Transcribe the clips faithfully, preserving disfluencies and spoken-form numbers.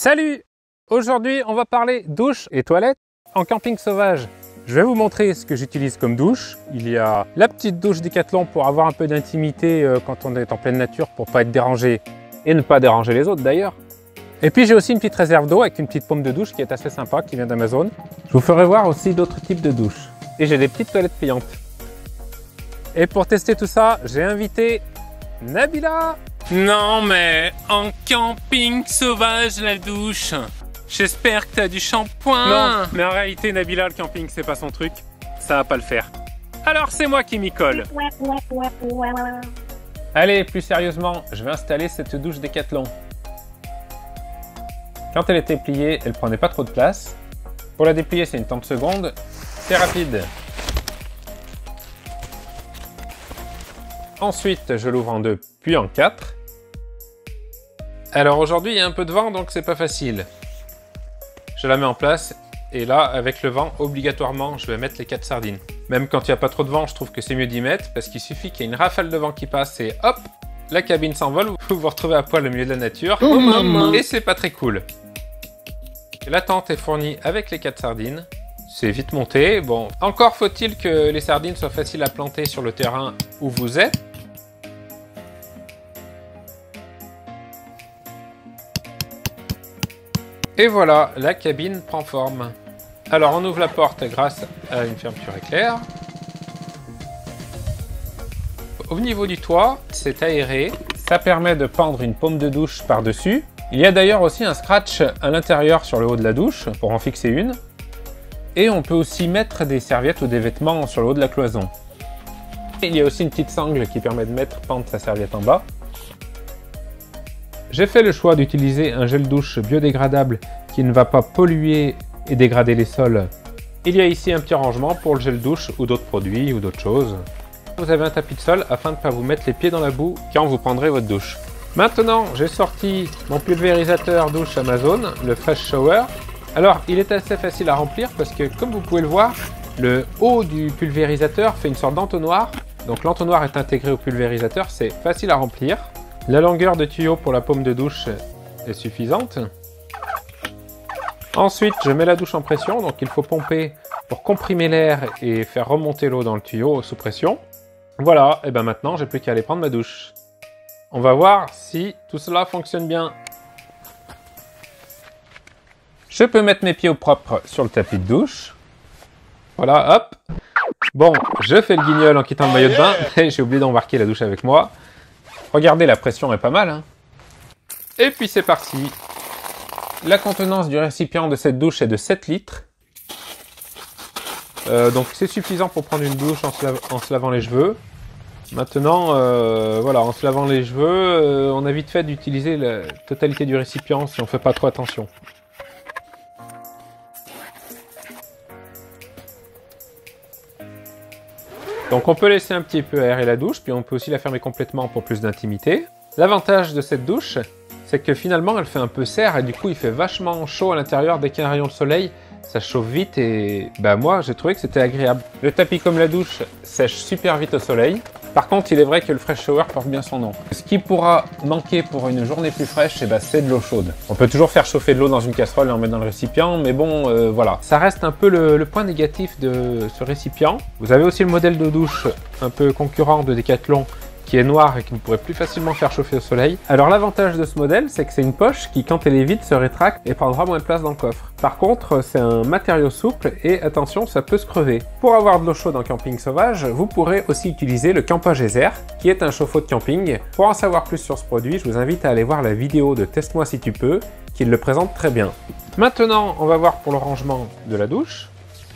Salut! Aujourd'hui, on va parler douche et toilette en camping sauvage. Je vais vous montrer ce que j'utilise comme douche. Il y a la petite douche Décathlon pour avoir un peu d'intimité quand on est en pleine nature, pour pas être dérangé et ne pas déranger les autres d'ailleurs. Et puis j'ai aussi une petite réserve d'eau avec une petite pompe de douche qui est assez sympa, qui vient d'Amazon. Je vous ferai voir aussi d'autres types de douches. Et j'ai des petites toilettes pliantes. Et pour tester tout ça, j'ai invité Nabila. Non mais, en camping sauvage la douche. J'espère que t'as du shampoing. Non, mais en réalité Nabila, le camping c'est pas son truc. Ça va pas le faire. Alors c'est moi qui m'y colle. Allez, plus sérieusement, je vais installer cette douche Décathlon. Quand elle était pliée, elle prenait pas trop de place. Pour la déplier, c'est une trente secondes. C'est rapide. Ensuite, je l'ouvre en deux, puis en quatre. Alors aujourd'hui, il y a un peu de vent, donc c'est pas facile. Je la mets en place, et là, avec le vent, obligatoirement, je vais mettre les quatre sardines. Même quand il n'y a pas trop de vent, je trouve que c'est mieux d'y mettre, parce qu'il suffit qu'il y ait une rafale de vent qui passe, et hop, la cabine s'envole, vous vous retrouvez à poil au milieu de la nature, oh, maman. Et c'est pas très cool. La tente est fournie avec les quatre sardines. C'est vite monté. Bon, encore faut-il que les sardines soient faciles à planter sur le terrain où vous êtes. Et voilà, la cabine prend forme. Alors on ouvre la porte grâce à une fermeture éclair. Au niveau du toit, c'est aéré. Ça permet de pendre une paume de douche par-dessus. Il y a d'ailleurs aussi un scratch à l'intérieur sur le haut de la douche pour en fixer une. Et on peut aussi mettre des serviettes ou des vêtements sur le haut de la cloison. Il y a aussi une petite sangle qui permet de mettre pendre sa serviette en bas. J'ai fait le choix d'utiliser un gel douche biodégradable qui ne va pas polluer et dégrader les sols. Il y a ici un petit rangement pour le gel douche ou d'autres produits ou d'autres choses. Vous avez un tapis de sol afin de ne pas vous mettre les pieds dans la boue quand vous prendrez votre douche. Maintenant, j'ai sorti mon pulvérisateur douche Amazon, le Fresh Shower. Alors, il est assez facile à remplir parce que, comme vous pouvez le voir, le haut du pulvérisateur fait une sorte d'entonnoir. Donc l'entonnoir est intégré au pulvérisateur, c'est facile à remplir. La longueur de tuyau pour la paume de douche est suffisante. Ensuite, je mets la douche en pression, donc il faut pomper pour comprimer l'air et faire remonter l'eau dans le tuyau sous pression. Voilà, et bien maintenant, j'ai plus qu'à aller prendre ma douche. On va voir si tout cela fonctionne bien. Je peux mettre mes pieds au propre sur le tapis de douche. Voilà, hop. Bon, je fais le guignol en quittant le maillot de bain. J'ai oublié d'embarquer la douche avec moi. Regardez, la pression est pas mal, hein. Et puis c'est parti. La contenance du récipient de cette douche est de sept litres. Euh, donc c'est suffisant pour prendre une douche en se, lave en se lavant les cheveux. Maintenant, euh, voilà, en se lavant les cheveux, euh, on a vite fait d'utiliser la totalité du récipient si on ne fait pas trop attention. Donc on peut laisser un petit peu aérer la douche, puis on peut aussi la fermer complètement pour plus d'intimité. L'avantage de cette douche, c'est que finalement elle fait un peu serre et du coup il fait vachement chaud à l'intérieur dès qu'il y a un rayon de soleil. Ça chauffe vite et bah moi j'ai trouvé que c'était agréable. Le tapis comme la douche sèche super vite au soleil. Par contre, il est vrai que le Fresh Shower porte bien son nom. Ce qui pourra manquer pour une journée plus fraîche, eh ben, c'est de l'eau chaude. On peut toujours faire chauffer de l'eau dans une casserole et en mettre dans le récipient, mais bon, euh, voilà. Ça reste un peu le, le point négatif de ce récipient. Vous avez aussi le modèle de douche un peu concurrent de Décathlon, qui est noir et qui vous pourrez plus facilement faire chauffer au soleil. Alors l'avantage de ce modèle, c'est que c'est une poche qui, quand elle est vide, se rétracte et prendra moins de place dans le coffre. Par contre, c'est un matériau souple et attention, ça peut se crever. Pour avoir de l'eau chaude en camping sauvage, vous pourrez aussi utiliser le Campa Geyser, qui est un chauffe-eau de camping. Pour en savoir plus sur ce produit, je vous invite à aller voir la vidéo de Teste-moi si tu peux, qui le présente très bien. Maintenant, on va voir pour le rangement de la douche.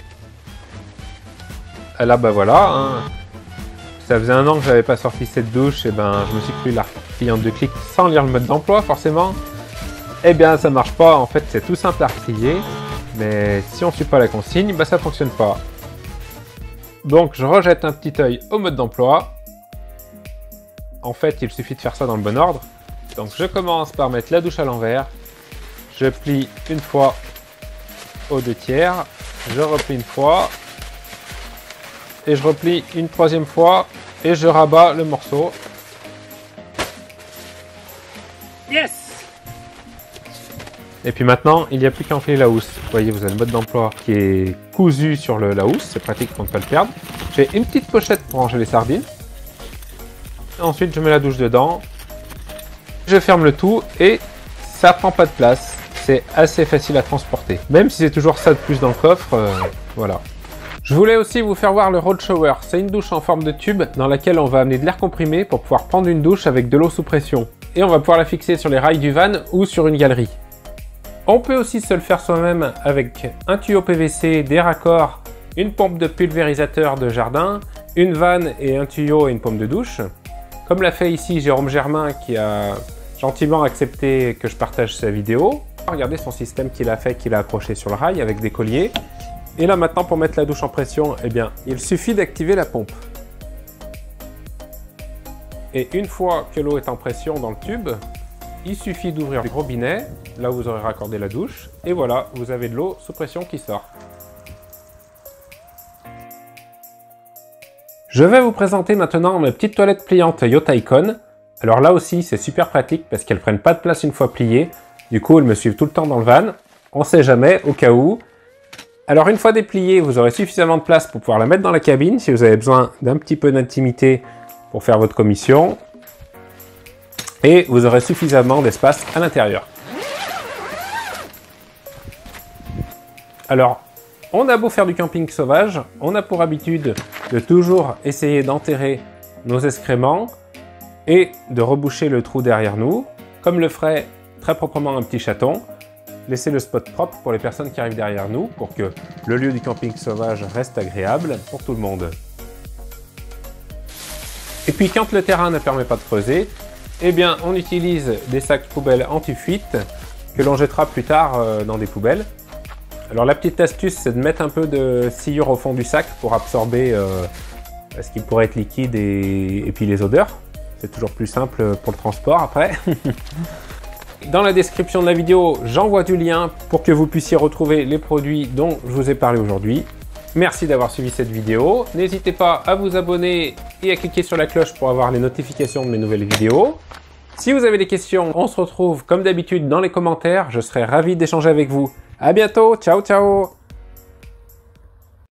Là, bah voilà, hein. Ça faisait un an que j'avais pas sorti cette douche, et ben je me suis pris la pliante de clic sans lire le mode d'emploi forcément. Eh bien ça marche pas, en fait c'est tout simple à replier, mais si on suit pas la consigne, bah ça fonctionne pas. Donc je rejette un petit œil au mode d'emploi. En fait il suffit de faire ça dans le bon ordre. Donc je commence par mettre la douche à l'envers, je plie une fois aux deux tiers, je replie une fois, et je replie une troisième fois et je rabats le morceau. Yes! Et puis maintenant, il n'y a plus qu'à enfiler la housse. Vous voyez, vous avez le mode d'emploi qui est cousu sur le, la housse. C'est pratique pour ne pas le perdre. J'ai une petite pochette pour ranger les sardines. Ensuite, je mets la douche dedans. Je ferme le tout et ça prend pas de place. C'est assez facile à transporter. Même si c'est toujours ça de plus dans le coffre, euh, voilà. Je voulais aussi vous faire voir le Road Shower. C'est une douche en forme de tube dans laquelle on va amener de l'air comprimé pour pouvoir prendre une douche avec de l'eau sous pression. Et on va pouvoir la fixer sur les rails du van ou sur une galerie. On peut aussi se le faire soi-même avec un tuyau P V C, des raccords, une pompe de pulvérisateur de jardin, une vanne et un tuyau et une pompe de douche. Comme l'a fait ici Jérôme Germain qui a gentiment accepté que je partage sa vidéo. Regardez son système qu'il a fait, qu'il a accroché sur le rail avec des colliers. Et là maintenant pour mettre la douche en pression, eh bien il suffit d'activer la pompe. Et une fois que l'eau est en pression dans le tube, il suffit d'ouvrir le robinet, là où vous aurez raccordé la douche, et voilà, vous avez de l'eau sous pression qui sort. Je vais vous présenter maintenant mes petites toilettes pliantes Yotaicon. Alors là aussi, c'est super pratique parce qu'elles prennent pas de place une fois pliées. Du coup, elles me suivent tout le temps dans le van. On sait jamais, au cas où. Alors une fois dépliée, vous aurez suffisamment de place pour pouvoir la mettre dans la cabine si vous avez besoin d'un petit peu d'intimité pour faire votre commission. Et vous aurez suffisamment d'espace à l'intérieur. Alors, on a beau faire du camping sauvage, on a pour habitude de toujours essayer d'enterrer nos excréments et de reboucher le trou derrière nous, comme le ferait très proprement un petit chaton. Laisser le spot propre pour les personnes qui arrivent derrière nous pour que le lieu du camping sauvage reste agréable pour tout le monde. Et puis quand le terrain ne permet pas de creuser, eh bien on utilise des sacs poubelles anti-fuite que l'on jettera plus tard dans des poubelles. Alors la petite astuce, c'est de mettre un peu de sciure au fond du sac pour absorber euh, ce qui pourrait être liquide et, et puis les odeurs. C'est toujours plus simple pour le transport après. Dans la description de la vidéo, j'envoie du lien pour que vous puissiez retrouver les produits dont je vous ai parlé aujourd'hui. Merci d'avoir suivi cette vidéo. N'hésitez pas à vous abonner et à cliquer sur la cloche pour avoir les notifications de mes nouvelles vidéos. Si vous avez des questions, on se retrouve comme d'habitude dans les commentaires. Je serai ravi d'échanger avec vous. À bientôt, ciao ciao!